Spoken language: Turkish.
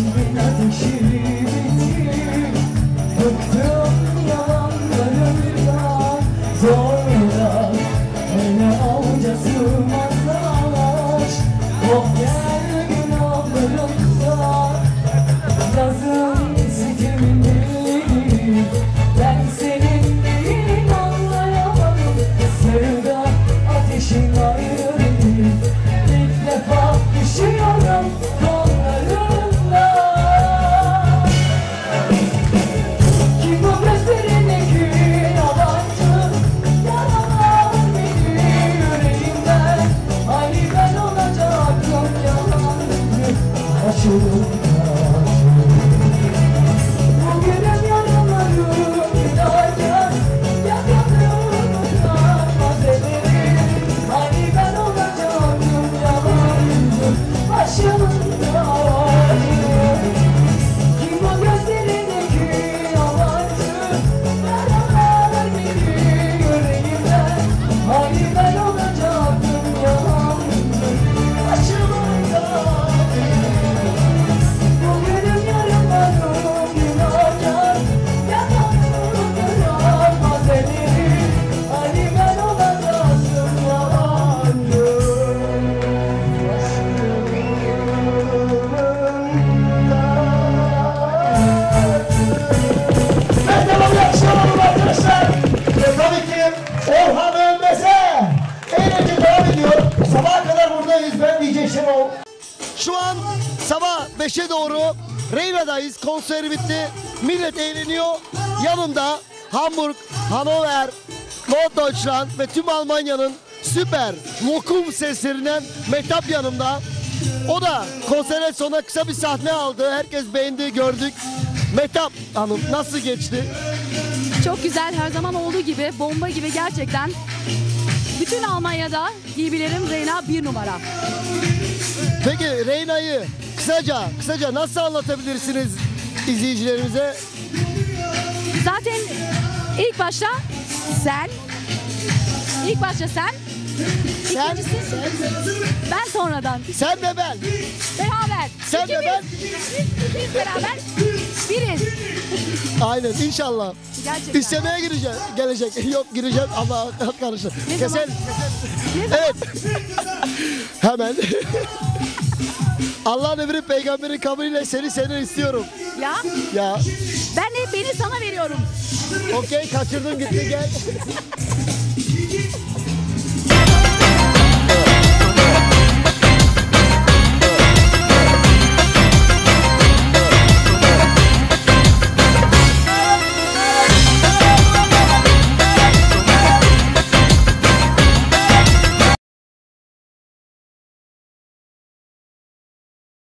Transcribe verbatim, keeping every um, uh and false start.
İçimin ateşi bitti. Bıktım yalanlarımdan. Zorla hele avca sığmazlar. Oh gel günahlarımda. Yazın sitemini ben senin değil anlayamadım. Sevda ateşin ayrı değil. İlk defa düşüyorum kollarında. Kim o gözlerindeki yalancı? Yaralar beni yüreğimden. Hani ben olacaktım yalancı. Açılımda bugünüm yaralarım giderken yakadığım utanmaz ellerim. Hani ben olacaktım yalancı başımda. Kim o gözlerindeki yalancı? Yaralar beni yüreğimden. Hani ben olacaktım yalancı başımda. Bugünüm yarınlarım günahkar. Yakadığım utanmaz ellerim. Hani ben olacaktım yalancı. Ben devam yapıştıralım arkadaşlar. Ve tabii ki Orhan Ölmez'e eğlence devam ediyor. Sabaha kadar buradayız. Ben D J Şenol. Şu an sabah beşe doğru Reyna'dayız. Konser bitti. Millet eğleniyor. Yanımda Hamburg, Hannover, Norddeutschland ve tüm Almanya'nın süper lokum seslerinden Mehtap yanımda. O da konserden sonra kısa bir sahne aldı. Herkes beğendi, gördük. Mehtap Hanım nasıl geçti? Çok güzel, her zaman olduğu gibi, bomba gibi gerçekten. Bütün Almanya'da diyebilirim Reyna bir numara. Peki Reyna'yı kısaca, kısaca nasıl anlatabilirsiniz izleyicilerimize? Zaten ilk başta sen, ilk başta sen, Sen, ikincisi ben sonradan. sen ve ben. Beraber. Sen ve İkimiz, ben. Biz beraber biriz. Aynen inşallah. Gerçekten. İstemeye gireceğim, gelecek. Yok gireceğim ama karışır. Ne Keser. zaman? Ne zaman? Evet. Hemen. Allah'ın emri peygamberin kabulüyle seni senden istiyorum. Ya Ya ben de beni sana veriyorum. okey kaçırdın gitti gel.